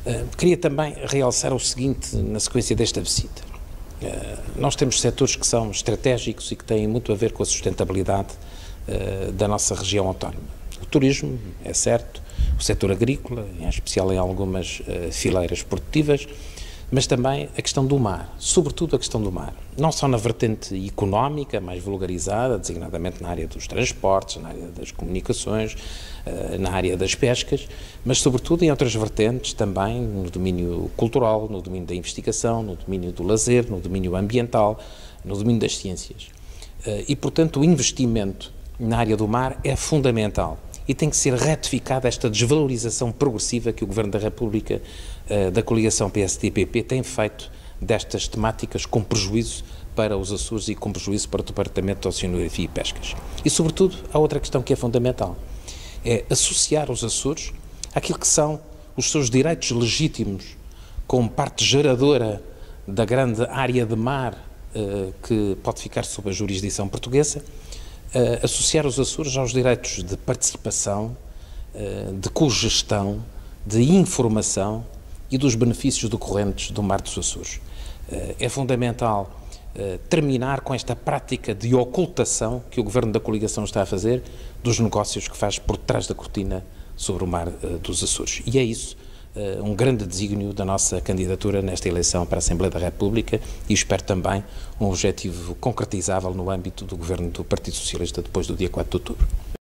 Queria também realçar o seguinte na sequência desta visita. Nós temos setores que são estratégicos e que têm muito a ver com a sustentabilidade da nossa região autónoma. O turismo, é certo, o setor agrícola, em especial em algumas fileiras produtivas, mas também a questão do mar, sobretudo a questão do mar. Não só na vertente económica, mais vulgarizada, designadamente na área dos transportes, na área das comunicações, na área das pescas, mas sobretudo em outras vertentes também, no domínio cultural, no domínio da investigação, no domínio do lazer, no domínio ambiental, no domínio das ciências. E, portanto, o investimento na área do mar é fundamental. E tem que ser retificada esta desvalorização progressiva que o Governo da República, da coligação PSD-PP, tem feito destas temáticas com prejuízo para os Açores e com prejuízo para o Departamento de Oceanografia e Pescas. E, sobretudo, há outra questão que é fundamental, é associar os Açores àquilo que são os seus direitos legítimos como parte geradora da grande área de mar que pode ficar sob a jurisdição portuguesa, associar os Açores aos direitos de participação, de cogestão, de informação e dos benefícios decorrentes do Mar dos Açores. É fundamental terminar com esta prática de ocultação que o Governo da coligação está a fazer dos negócios que faz por trás da cortina sobre o Mar dos Açores. E é isso um grande desígnio da nossa candidatura nesta eleição para a Assembleia da República e espero também um objetivo concretizável no âmbito do Governo do Partido Socialista depois do dia 4 de outubro.